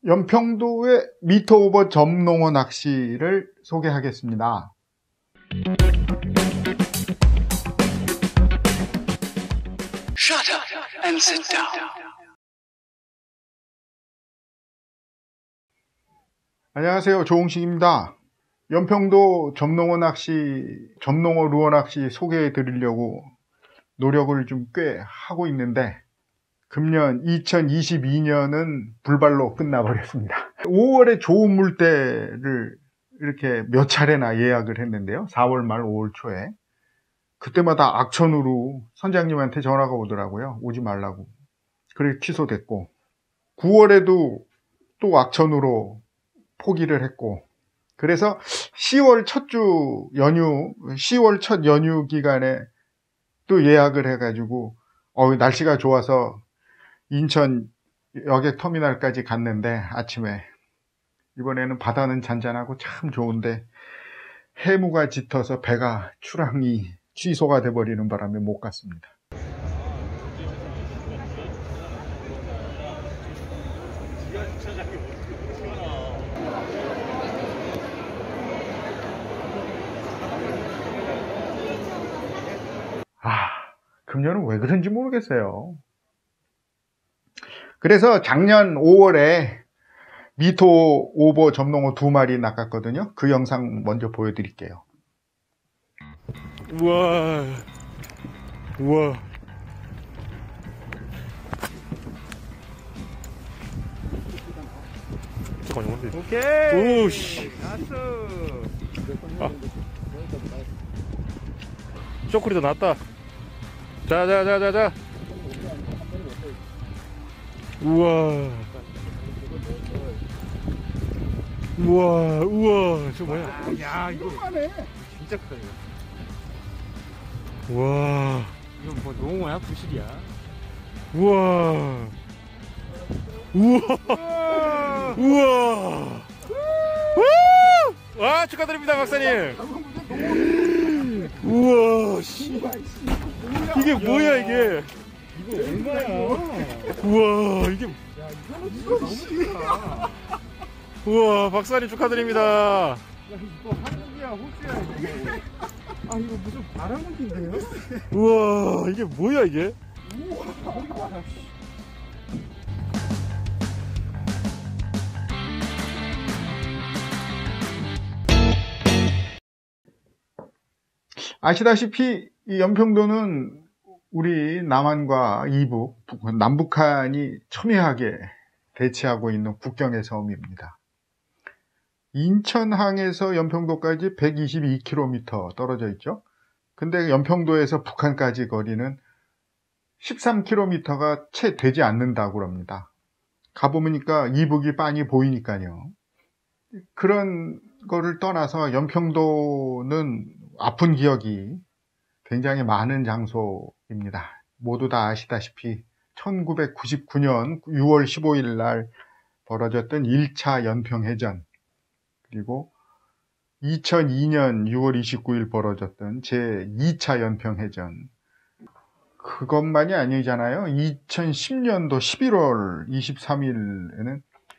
연평도의 미터오버 점농어 낚시를 소개하겠습니다. Shut up and sit down. 안녕하세요, 조홍식입니다. 연평도 점농어 낚시, 점농어 루어 낚시 소개해 드리려고 노력을 좀 꽤 하고 있는데 금년 2022년은 불발로 끝나버렸습니다. 5월에 좋은 물때를 이렇게 몇 차례나 예약을 했는데요. 4월 말 5월 초에 그때마다 악천후로 선장님한테 전화가 오더라고요. 오지 말라고. 그래 취소됐고 9월에도 또 악천후로 포기를 했고, 그래서 10월 첫 주 연휴, 10월 첫 연휴 기간에 또 예약을 해가지고 날씨가 좋아서 인천 여객 터미널까지 갔는데 아침에 이번에는 바다는 잔잔하고 참 좋은데 해무가 짙어서 배가 출항이 취소가 돼버리는 바람에 못 갔습니다. 금년은 왜 그런지 모르겠어요. 그래서 작년 5월에 미토 오버 점농어 2마리 낚았거든요. 그 영상 먼저 보여드릴게요. 우와, 우와. 오케이. 오씨. 쇼크리도 났다. 자. 우와. 우와. 저 뭐야? 야, 이거 하네. 진짜 크다 이거. 우와. 이건 뭐 농어야? 부실이야? 우와. 와, 축하드립니다, 박사님. 우와, 씨. 이게 뭐야, 이게? 이거 얼마야? 우와, 이게. 야, 이거는 너무 크다. 우와, 박사님 축하드립니다. 야, 이거 한국이야, 호주야, 이거. 아, 이거 무슨 바람막인데요? 우와, 이게 뭐야, 이게? 우와, 거기 봐라. 아시다시피 이 연평도는 우리 남한과 이북, 남북한이 첨예하게 대치하고 있는 국경의 섬입니다. 인천항에서 연평도까지 122km 떨어져 있죠. 근데 연평도에서 북한까지 거리는 13km가 채 되지 않는다고 합니다. 가보니까 이북이 빤히 보이니까요. 그런 거를 떠나서 연평도는 아픈 기억이 굉장히 많은 장소입니다. 모두 다 아시다시피 1999년 6월 15일 날 벌어졌던 1차 연평해전, 그리고 2002년 6월 29일 벌어졌던 제2차 연평해전, 그것만이 아니잖아요. 2010년도 11월 23일에는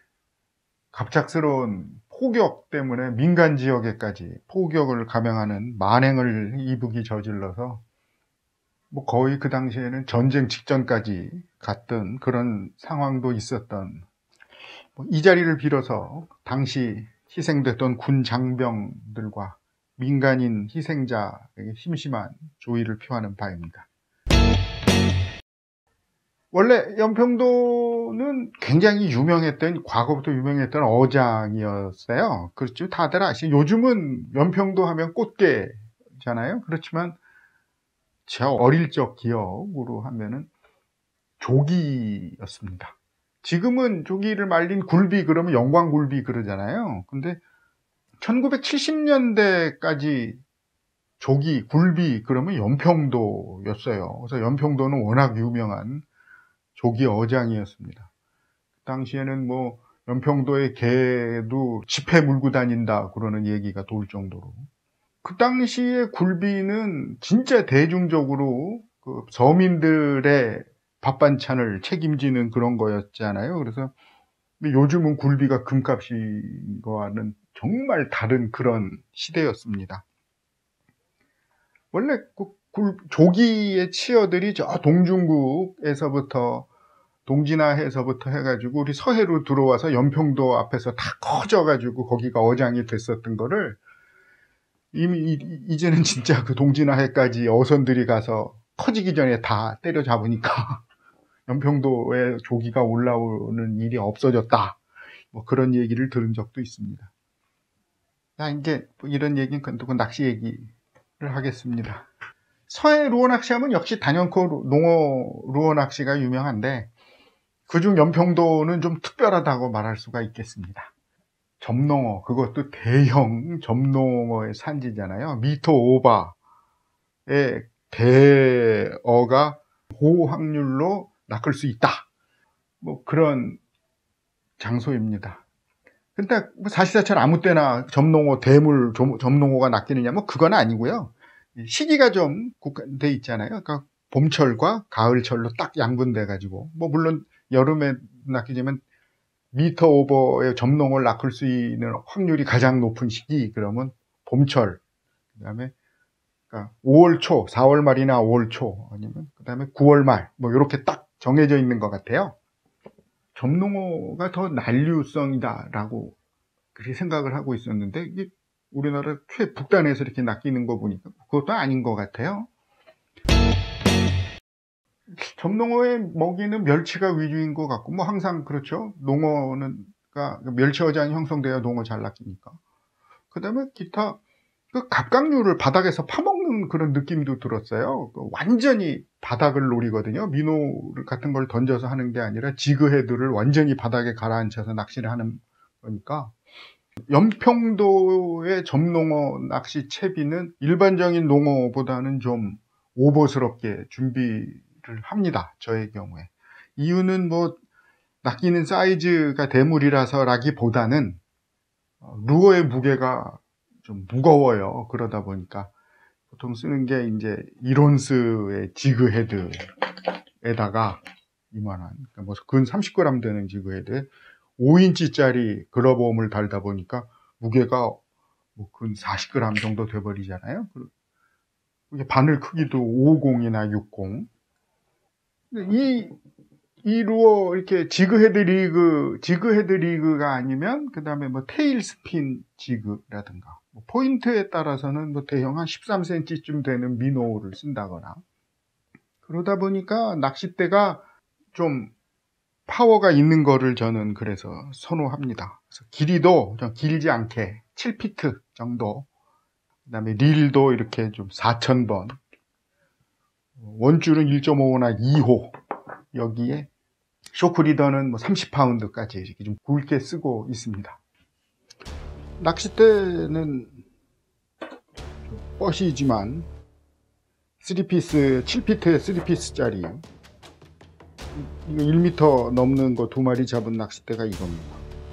갑작스러운 포격 때문에 민간 지역에까지 포격을 감행하는 만행을 이북이 저질러서 뭐 거의 그 당시에는 전쟁 직전까지 갔던 그런 상황도 있었던, 이 자리를 빌어서 당시 희생됐던 군 장병들과 민간인 희생자에게 심심한 조의를 표하는 바입니다. 원래 연평도는 굉장히 유명했던, 과거부터 유명했던 어장이었어요. 그렇죠. 다들 아시죠. 요즘은 연평도 하면 꽃게잖아요. 그렇지만 제 어릴 적 기억으로 하면은 조기였습니다. 지금은 조기를 말린 굴비 그러면 영광굴비 그러잖아요. 근데 1970년대까지 조기, 굴비 그러면 연평도였어요. 그래서 연평도는 워낙 유명한 조기 어장이었습니다. 그 당시에는 뭐 연평도의 개도 지폐 물고 다닌다 그러는 얘기가 돌 정도로, 그 당시에 굴비는 진짜 대중적으로 그 서민들의 밥 반찬을 책임지는 그런 거였잖아요. 그래서 근데 요즘은 굴비가 금값인 거와는 정말 다른 그런 시대였습니다. 원래 조기의 치어들이 저 동중국에서부터 동진화해서부터 해가지고 우리 서해로 들어와서 연평도 앞에서 다 커져가지고 거기가 어장이 됐었던 거를 이미 이제는 진짜 그 동진화해까지 어선들이 가서 커지기 전에 다 때려잡으니까 연평도에 조기가 올라오는 일이 없어졌다. 뭐 그런 얘기를 들은 적도 있습니다. 자, 이제 이런 얘기는 끝두고 낚시 얘기를 하겠습니다. 서해 루어 낚시하면 역시 단연코 농어 루어 낚시가 유명한데 그중 연평도는 좀 특별하다고 말할 수가 있겠습니다. 점농어, 그것도 대형 점농어의 산지잖아요. 미터 오바의 대어가 고확률로 낚을 수 있다. 뭐 그런 장소입니다. 근데 사실상 아무 때나 점농어, 대물 점농어가 낚이느냐, 뭐 그건 아니고요. 시기가 좀 국한돼 있잖아요. 그러니까 봄철과 가을철로 딱 양분돼가지고, 뭐 물론 여름에 낚이지만 미터 오버의 점농어를 낚을 수 있는 확률이 가장 높은 시기, 그러면 봄철, 그 다음에 그러니까 5월 초, 4월 말이나 5월 초, 아니면 그 다음에 9월 말, 뭐 이렇게 딱 정해져 있는 것 같아요. 점농어가 더 난류성이다라고 그렇게 생각을 하고 있었는데, 이게 우리나라 최북단에서 이렇게 낚이는 거 보니까 그것도 아닌 것 같아요. 점농어의 먹이는 멸치가 위주인 것 같고, 뭐 항상 그렇죠. 농어는, 그러니까 멸치 어장이 형성돼야 농어 잘 낚이니까. 그 다음에 기타, 그 갑각류를 바닥에서 파먹는 그런 느낌도 들었어요. 완전히 바닥을 노리거든요. 민호 같은 걸 던져서 하는 게 아니라 지그헤드를 완전히 바닥에 가라앉혀서 낚시를 하는 거니까. 연평도의 점농어 낚시 채비는 일반적인 농어보다는 좀 오버스럽게 준비를 합니다. 저의 경우에. 이유는 뭐 낚이는 사이즈가 대물이라서라기보다는 루어의 무게가 좀 무거워요. 그러다 보니까 보통 쓰는 게 이제 1온스의 지그헤드에다가 이만한, 그러니까 뭐 근 30g 되는 지그헤드에 5인치짜리 글러브홈을 달다 보니까 무게가 뭐 근 40g 정도 돼버리잖아요. 바늘 크기도 50이나 60. 이 루어 이렇게 지그헤드 리그가 아니면 그 다음에 뭐 테일 스핀 지그라든가 뭐 포인트에 따라서는 뭐 대형 한 13cm쯤 되는 미노를 쓴다거나, 그러다 보니까 낚싯대가 좀 파워가 있는 거를 저는 그래서 선호합니다. 그래서 길이도 좀 길지 않게 7피트 정도, 그 다음에 릴도 이렇게 좀 4000번, 원줄은 1.5호나 2호, 여기에 쇼크 리더는 뭐 30파운드까지 이렇게 좀 굵게 쓰고 있습니다. 낚싯대는 뻗이지만 3피스, 7피트에 3피스짜리 이거 1m 넘는 거 2마리 잡은 낚싯대가 이겁니다.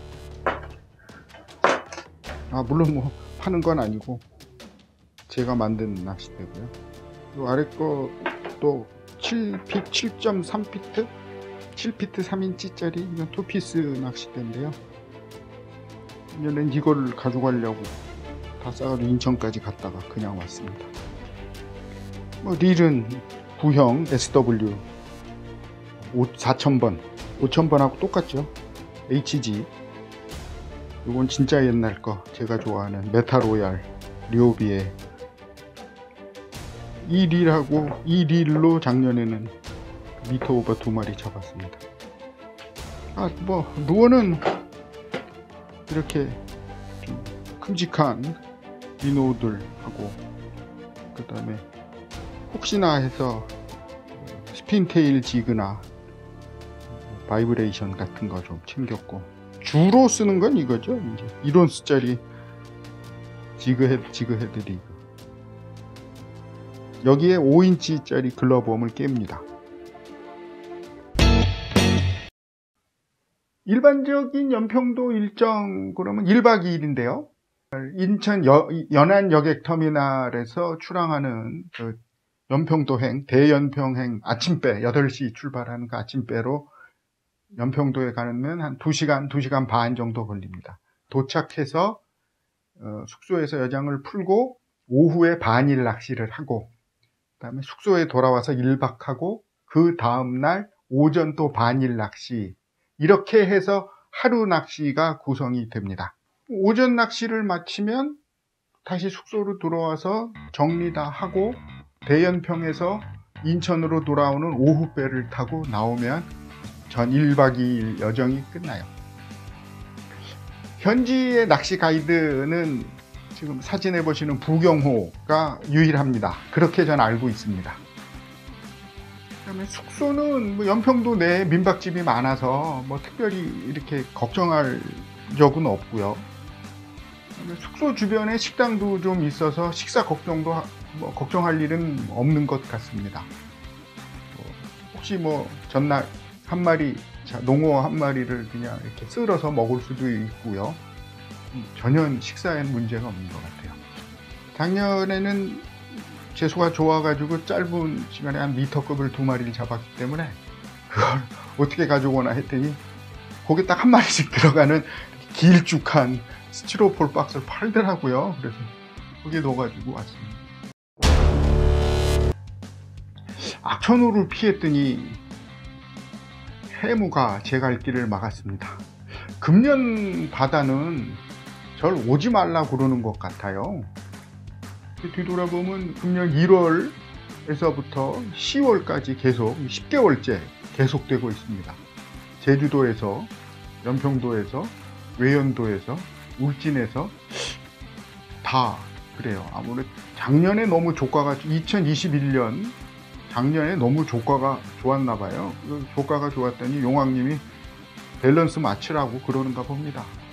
물론 뭐 파는 건 아니고 제가 만든 낚싯대고요. 이 아래 것도 7.3피트? 7피트 3인치짜리 이건 2피스 낚싯대인데요. 이제는 이거를 가져가려고 다 싸가지고 인천까지 갔다가 그냥 왔습니다. 뭐 릴은 구형 SW 4000번, 5000번하고 똑같죠. HG. 이건 진짜 옛날 거, 제가 좋아하는 메타로얄 리오비의 이 릴로 작년에는 미터 오버 2마리 잡았습니다. 뭐 루어는 이렇게 좀 큼직한 미노들하고, 그 다음에 혹시나 해서 스핀테일 지그나 바이브레이션 같은 거 좀 챙겼고, 주로 쓰는 건 이거죠. 이제 1온스짜리 지그헤드 리그. 여기에 5인치짜리 글러브홈을 깹니다. 일반적인 연평도 일정 그러면 1박 2일인데요. 인천 연안 여객터미널에서 출항하는 그 연평도행, 대연평행 아침배 8시 출발하는 그 아침배로 연평도에 가면 한 2시간, 2시간 반 정도 걸립니다. 도착해서 숙소에서 여장을 풀고 오후에 반일 낚시를 하고 그다음에 숙소에 돌아와서 1박하고 그 다음날 오전 또 반일 낚시, 이렇게 해서 하루 낚시가 구성이 됩니다. 오전 낚시를 마치면 다시 숙소로 들어와서 정리 다 하고 대연평에서 인천으로 돌아오는 오후배를 타고 나오면 전 1박 2일 여정이 끝나요. 현지의 낚시 가이드는 지금 사진에 보시는 부경호가 유일합니다. 그렇게 전 알고 있습니다. 그다음에 숙소는 뭐 연평도 내에 민박집이 많아서 뭐 특별히 이렇게 걱정할 적은 없고요. 숙소 주변에 식당도 좀 있어서 식사 걱정도 걱정할 일은 없는 것 같습니다. 혹시 뭐 전날 한 마리, 농어 한 마리를 그냥 이렇게 썰어서 먹을 수도 있고요. 전혀 식사에 문제가 없는 것 같아요. 작년에는 재수가 좋아가지고 짧은 시간에 한 미터급을 2마리를 잡았기 때문에 그걸 어떻게 가져오나 했더니 거기 딱 한 마리씩 들어가는 길쭉한 스티로폴 박스를 팔더라고요. 그래서 거기에 넣어가지고 왔습니다. 악천후를 피했더니 해무가 제 갈 길을 막았습니다. 금년 바다는 절 오지 말라 그러는 것 같아요. 뒤돌아보면 금년 1월에서부터 10월까지 계속 10개월째 계속되고 있습니다. 제주도에서, 연평도에서, 외연도에서, 울진에서 다 그래요. 아무래도 작년에 너무 조과가 2021년 작년에 너무 조과가 좋았나 봐요. 조과가 좋았더니 용왕님이 밸런스 맞추라고 그러는가 봅니다.